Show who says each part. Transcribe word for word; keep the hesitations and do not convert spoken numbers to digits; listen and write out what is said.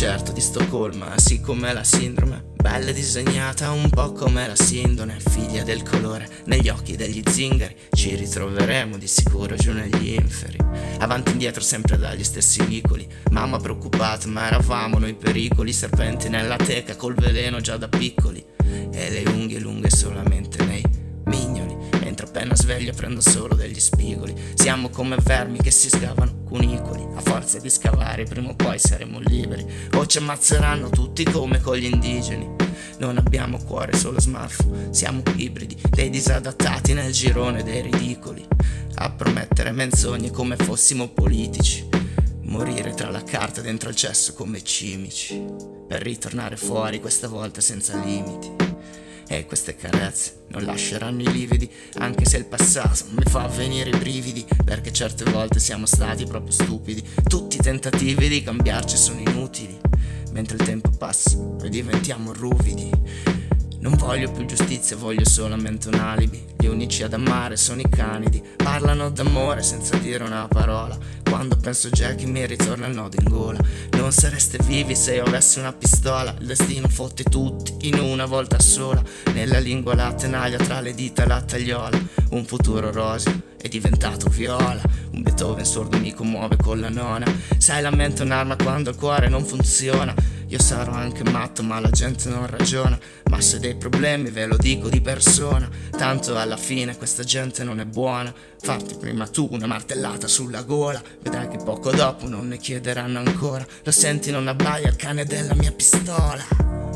Speaker 1: certo di Stoccolma, sì come la sindrome. Bella disegnata un po' come la sindone, figlia del colore negli occhi degli zingari. Ci ritroveremo di sicuro giù negli inferi, avanti e indietro sempre dagli stessi vicoli. Mamma preoccupata ma eravamo noi pericoli, serpenti nella teca col veleno già da piccoli. E le unghie lunghe solamente nei mignoli, mentre appena sveglio prendo solo degli spigoli. Siamo come vermi che si scavano cunicoli, a forza di scavare prima o poi saremo liberi, o ci ammazzeranno tutti come con gli indigeni. Non abbiamo cuore, solo smartphone, siamo ibridi, dei disadattati nel girone dei ridicoli, a promettere menzogne come fossimo politici, morire tra la carta dentro il cesso come cimici, per ritornare fuori questa volta senza limiti. E queste carezze non lasceranno i lividi, anche se il passato mi fa venire i brividi, perché certe volte siamo stati proprio stupidi. Tutti i tentativi di cambiarci sono inutili, mentre il tempo passa noi diventiamo ruvidi. Non voglio più giustizia, voglio solamente un alibi. Gli unici ad amare sono i canidi, parlano d'amore senza dire una parola. Quando penso a Jackie mi ritorna il nodo in gola. Non sareste vivi se io avessi una pistola. Il destino fotte tutti in una volta sola, nella lingua la tenaglia, tra le dita la tagliola. Un futuro roseo è diventato viola, un Beethoven sordo mi commuove con la nona. Sai, la mente è un'arma quando il cuore non funziona. Io sarò anche matto ma la gente non ragiona, ma se dei problemi ve lo dico di persona. Tanto alla fine questa gente non è buona, farti prima tu una martellata sulla gola, vedrai che poco dopo non ne chiederanno ancora. Lo senti, non abbaia il cane della mia pistola.